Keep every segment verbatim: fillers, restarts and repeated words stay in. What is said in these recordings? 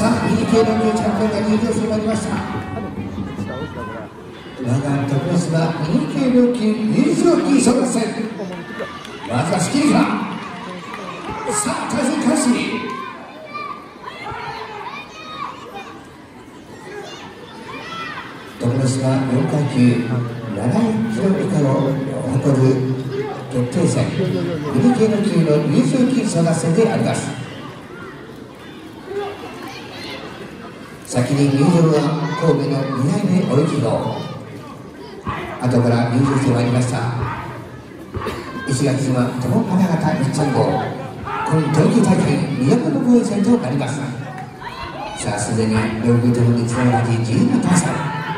さあ、右系のチャンピオンが入場してまいりました。我が特別は右系料金入場金争奪戦。まずはスキーがさあ、対戦開始。特別はよんかいきゅうななキロ以下を誇る決定戦、右系の級の入場金争奪戦であります。先に入場は神戸のにだいめおゆき号、後から入場してまいりました石垣島友花形いっちゃん号、今冬季大会にどめの防衛戦となります。さあ、すでに両軍ともにつながりじゅうに対戦。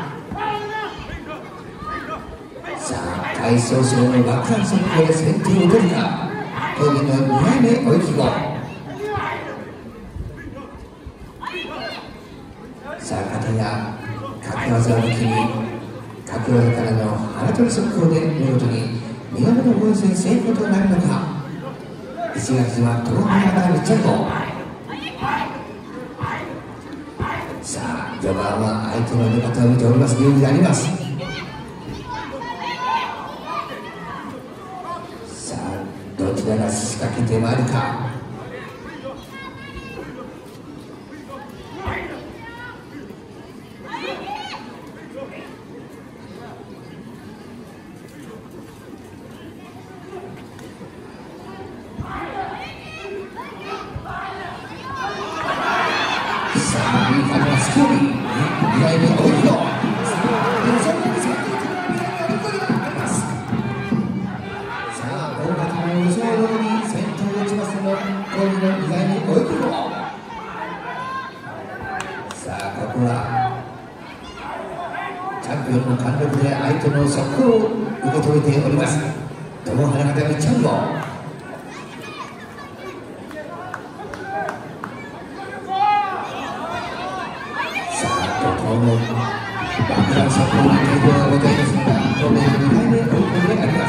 さあ、大将将の爆弾速攻で先手を取るか神戸のにだいめおゆき号。さあ、片や掛け技を武器に掛け技からの腹取り速攻で見事ににどめの防衛戦成功となるのか石垣島友花形いっちゃん号。さあ、序盤は相手の出方を見ておりますようになります。さあ、どちらが仕掛けてまいるか。チャンピオンの貫禄で相手の速攻を受け止めております友花形いっちゃん号。さあ、怒涛の爆弾速攻に抵抗がございますが当面にだいめ追い込みであります。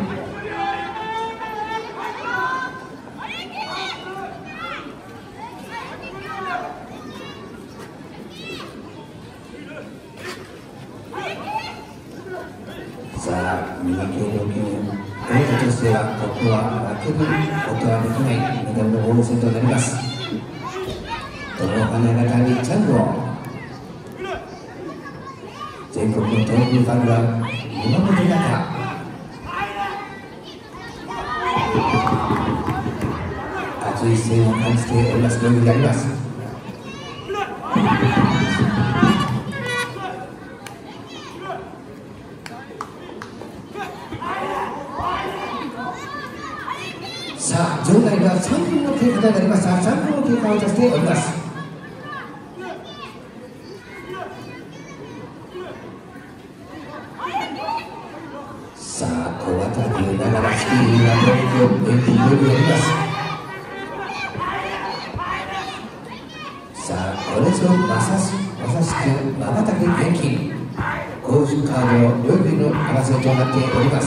さあ、右系両級王者としてはここは負けることはできないメダルの防衛戦となります。友花形いっちゃん号、全国の東北ファンが見守る中、熱い視線を感じておりますようになります。さあ、場内がさんぷんの経過となりました。さんぷんの経過をいたしております。さあ、小渡りながらスキーが攻撃を演じております。さあ、これぞまさしまさしくまばたき厳禁攻守カードの両軍の争いとなっております。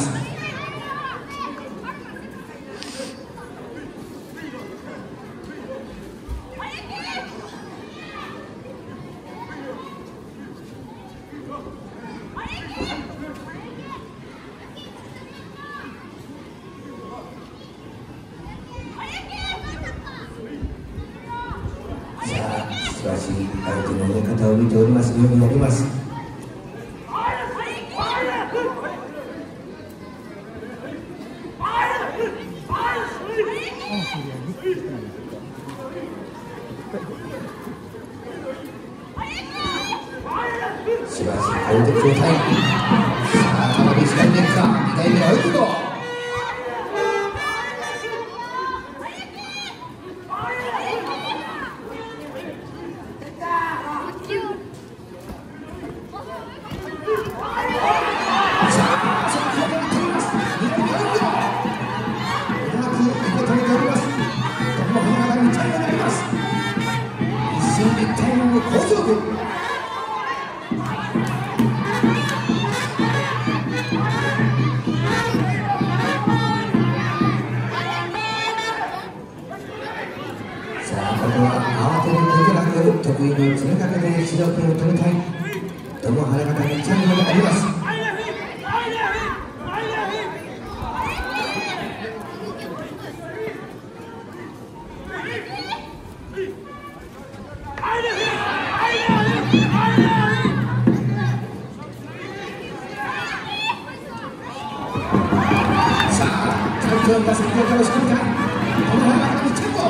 素晴らしい相手の出方を見ておりますようになります。素晴らしい攻撃状態。さあ、頭に使いでいくかにだいめのアウトドア。ささあここは慌てることなく得意の詰めかけで主導権を取りたい友原方にチャンスがあります。さあチャンスを出すことを仕込みたい友原方にチャンス。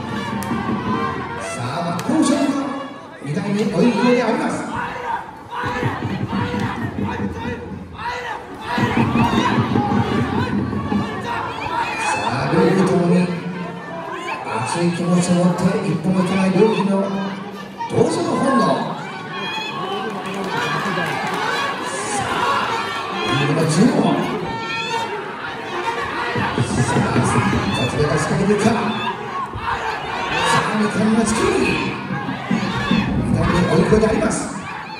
さあ真っ向勝負のにだいに追い込みであります。さあ両軍ともに熱い気持ちを持って一歩もいかない両軍の同時の本能。さあ両軍の中央。さあ雑で出しかけていくか。さあにかいの突きにだいに追い込みであります。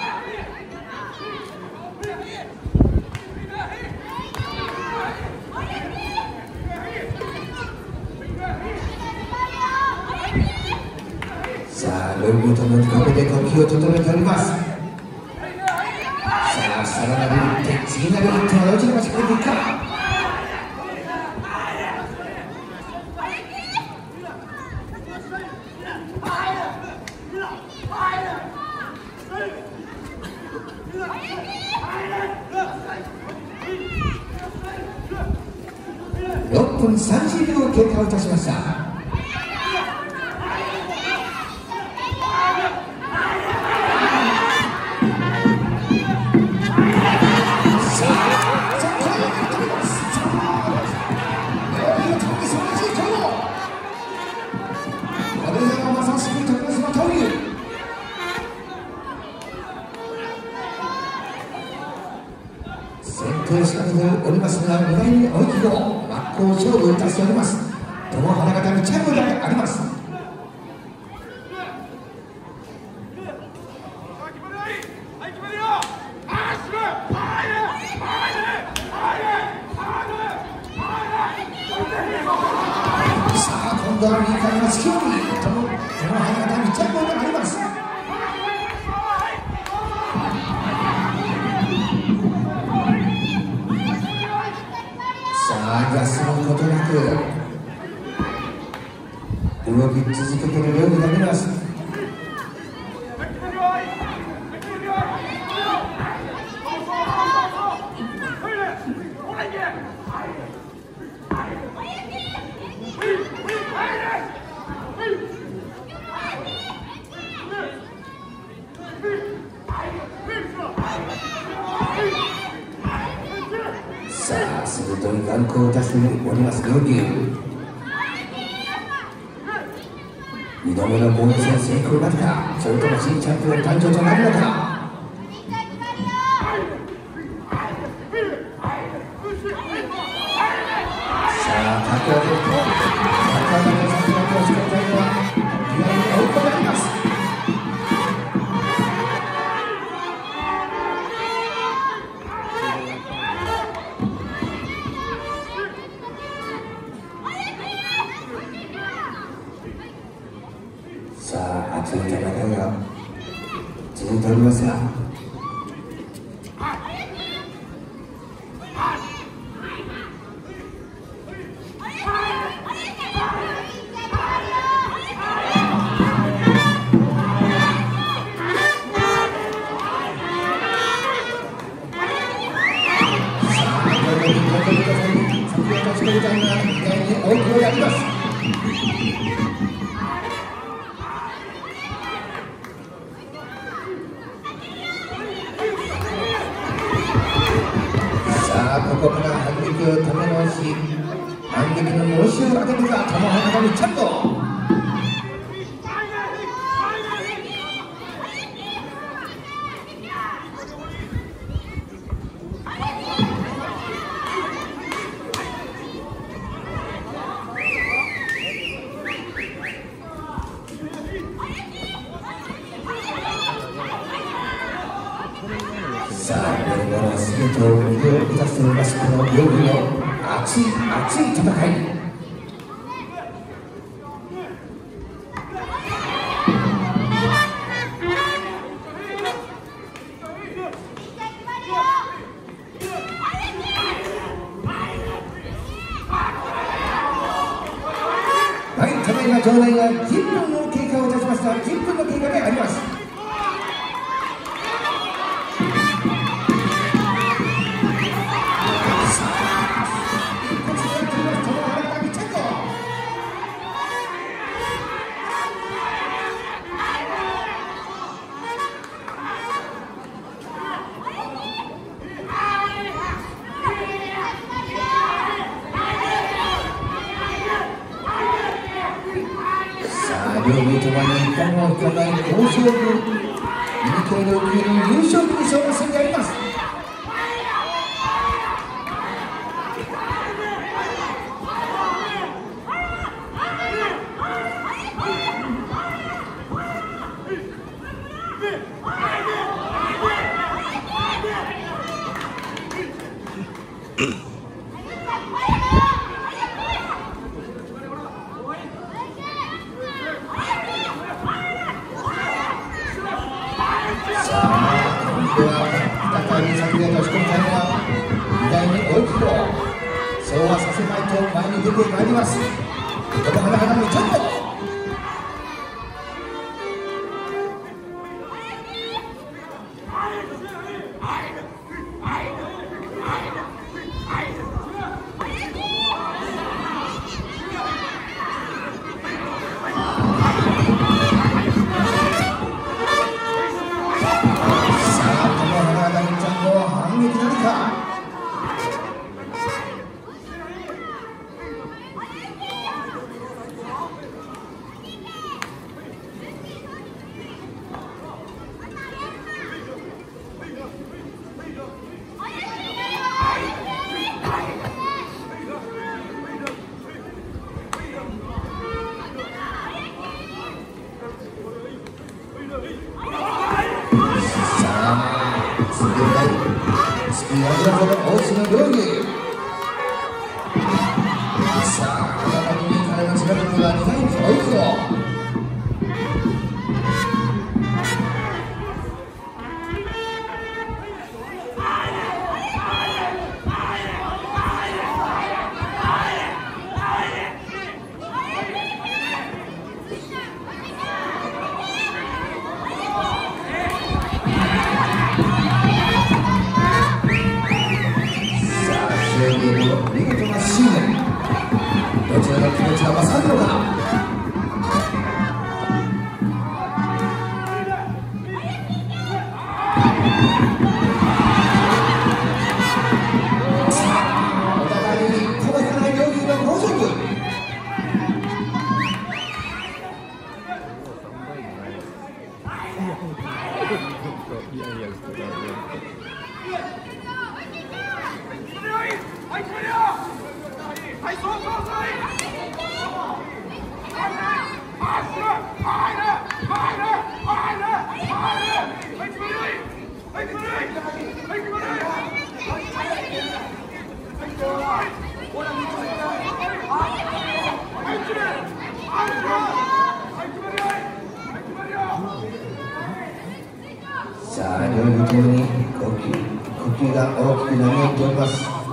さあ両軍ともにここで呼吸を整えております。さあさらなる一手次なる一手はどちらが仕掛けていくか。ろっぷんさんじゅうびょう経過をいたしました。先手を仕掛けておりますが、にだいに追い切ろう真っ向勝負をいたしております。友原方にチャンスがあります。さあ今度は右からの突き寄り友原方にチャンスがあります。休むことなく動き続けている両軍になります。さあ鋭い眼光を出しております両軍。にどめの防衛戦成功なるか、それとも新チャンピオン誕生となるのか。さあ駆け上げると駆け上げる先の投手交代は意外に追い込まれます。さあ熱い戦いが続いておりますが、追い込みであります。さあここから反撃を止め直し、反撃の申しを上げるが友原にちゃんと。さあ、これから全てを魅了いたしております、この両軍の熱い熱い戦い。 ただいま場内がじゅっぷんの経過をいたしました。じゅっぷんの経過であります。両名ともに一本を伺い好勝負、に系の級の優勝組勝負戦であります。では再び先へと仕込みたいのは荷台に追いつくそうはさせまいと前に出てまいります。ここはなかなかにちょっとスピードの大津の料理さあ再び右からの力がにかいに追いつくぞ。見事なシーン、どちらの気持ちが勝るのか。お互いに届かない両雄の好勝負。さあ、両雄ともに呼吸、呼吸が大きく波打っております。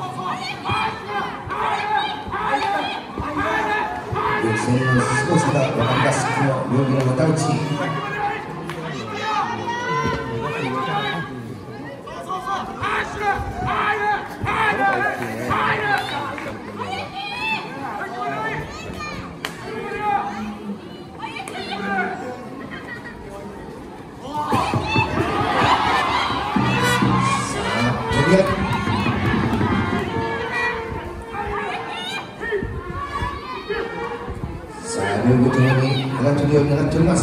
激戦のすごさが分かります。この両雄の股打ち。さあ、両雄ともに上がってるようになっております。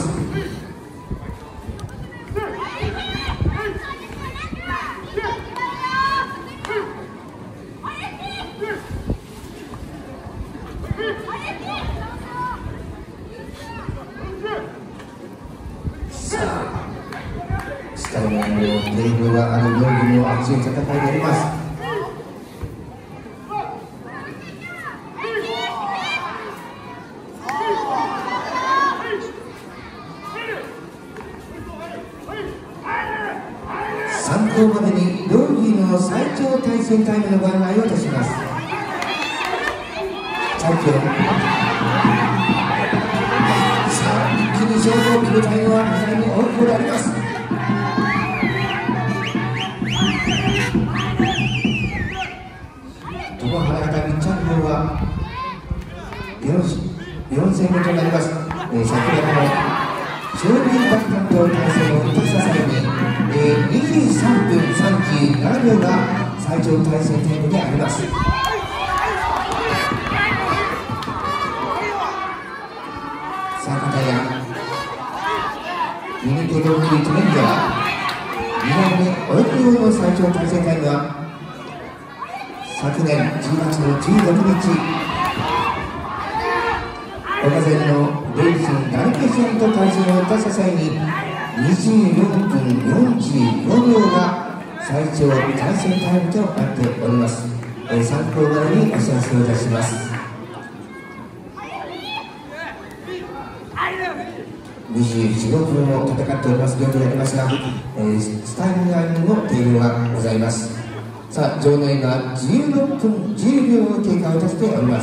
さあ、スタミナのレールがある両雄の熱い戦いであります。参考までに両雄の最長対戦タイムのご案内をいたします。チャンピオンはにさいに追い込んであります。友花形密着号はよんせんめとなります。えー、先ほどの勝利爆弾と対戦をいたした際に、えー、にじゅうさんぷんさんじゅうななびょうが最長対戦タイムであります。さあ片やミニケドミリトレンジャーにだいめオリンピックの最長対戦タイムは昨年じゅうがつのじゅうろくにち岡崎のレイシンダルケションと対戦をいたした際ににじゅうよんぷんよんじゅうごびょうが最長対戦タイムとなっております。えー、参考までにお知らせをいたします。にじゅうよん、ごふんを戦っておりますゲームでありますが、えー、スタイルラインの定量がございます。さあ場内がじゅうろっぷんじゅうびょうの経過をいたしております。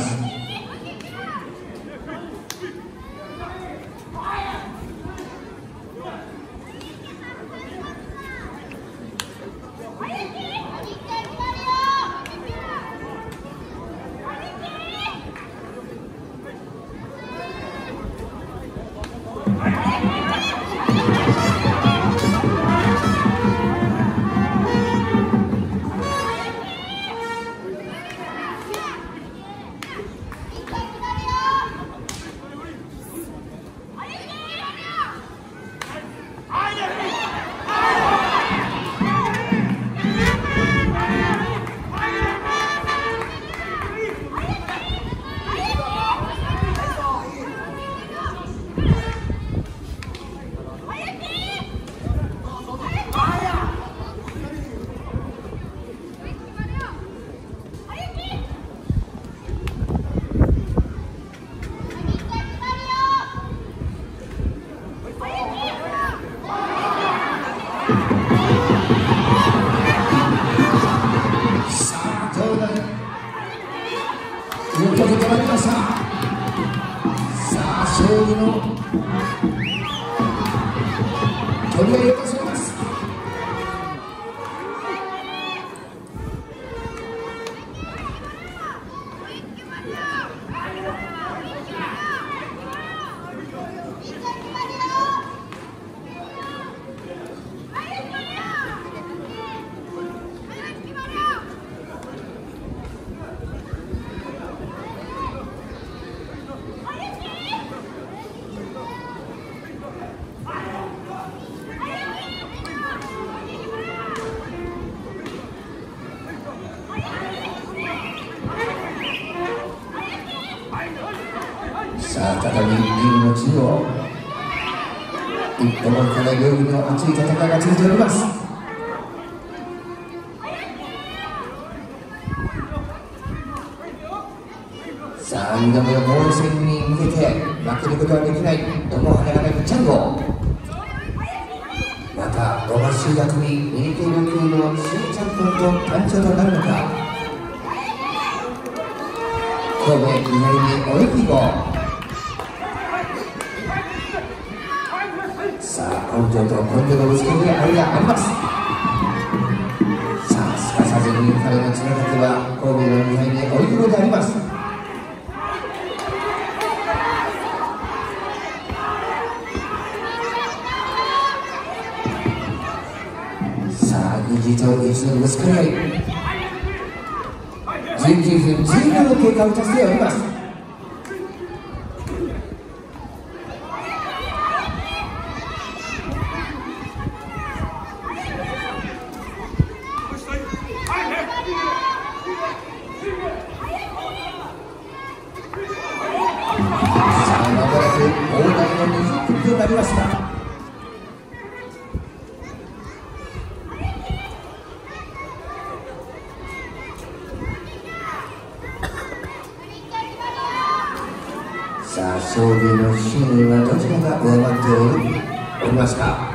勝利の取り合いをいたします。さあ再びリーグの中央一歩も引かない両軍の熱い戦いが続いております。さあにどめの防衛戦に向けて負けることはできない友花形密着号、またロマシー学組ミニケール級の新チャンピオンと誕生となるのか。神戸になりにオリンピック号、さあ根性と根性のぶつけにありがあります。さあすかさずに彼のつながっては神戸のにはいに追い込みであります。さあ意地と意地のぶつかり合い、じゅうきゅうふんじゅうびょうの経過をいたしております。さあまもなく大台のにじゅっぷんとなりました。さあ勝利の真意はどちらが上回っておりますか。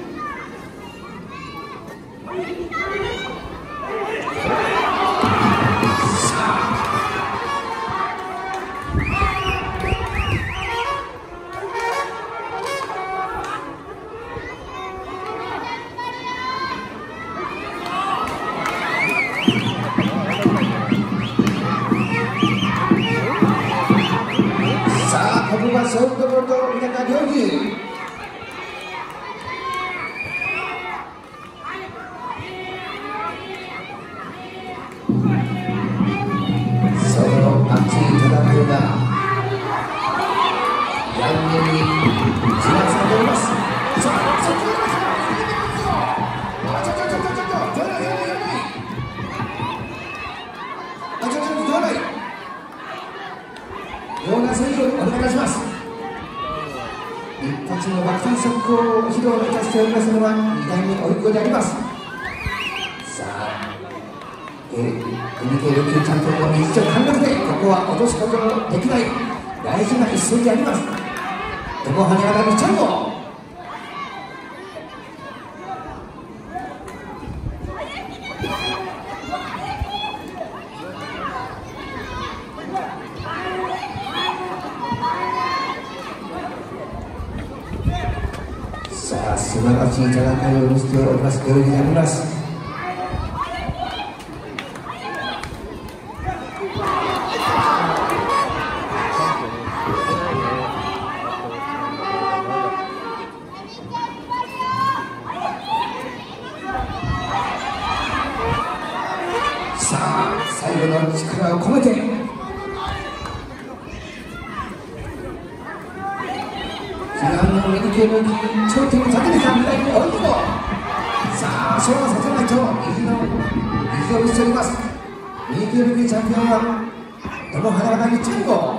さは勝負どころと三鷹良牛。その熱い戦いが来年に知らされております。さあ、そっちの方から逃げてますよ。あ、ちょちょちょちょちょちょ、取らない、取らない。あ、ちょちょちょ、取らない。ヨーナ選手お願いいたします。一発の爆弾速攻を披露いたしておりますのはに代目おいっ子であります。さあ、エヌケーろく級チャンピオンの一丁貫禄でここは落とすことのできない大事な一戦であります。でも羽柄にチャンゴ。さあ、素晴らしい戦いを見せておりますようになります。さあ、最後の力を込めて悲願のメディケーの頂点に立ててきた未来に追い込もう。さあ、勝負させないと意地の意地を見せております。メディケーのチャンピオンはどの花形にチャンゴ。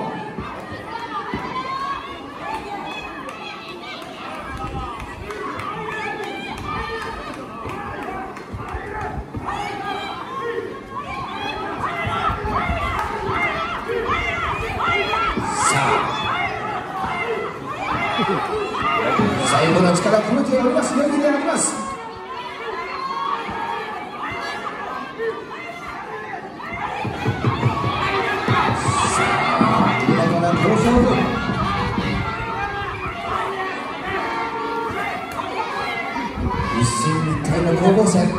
最後の力を込めておりますようにであります。さあ、見事な好勝負。一進一退の攻防戦。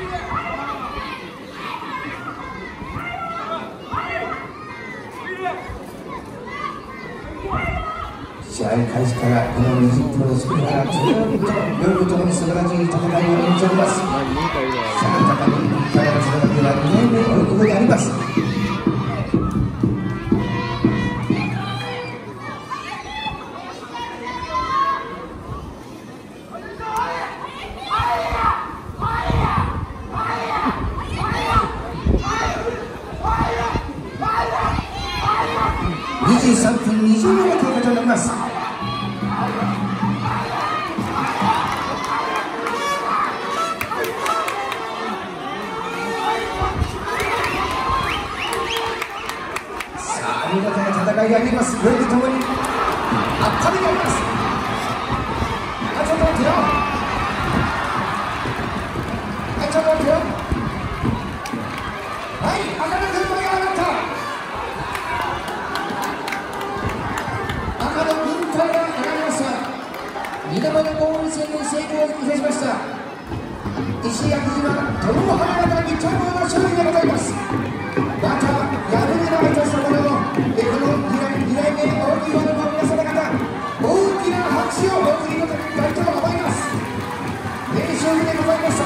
試合開始からこのにじゅっぷんのスピードがずっと両部ともに素晴らしい戦いを演じております。さあ、高木三鷹の戦いはに代目追い込みであります。にじゅうさんぷんにじゅうびょうの経過となります。さあ、見事な戦いがあります。両部ともにあっぱれがあります。あ、ちょっと待ってよ。はい、ちょっと待ってよ。はい、赤の軍配が上がった。赤の軍配が上がりました。二度目のゴール戦に成功いたしました。石垣島トルコ花形にちょうどの勝利でございます。また敗れられたそこのこのに代目大きいファンの皆様方、大きな拍手をお送りいただきたいと思います。名勝負でございます。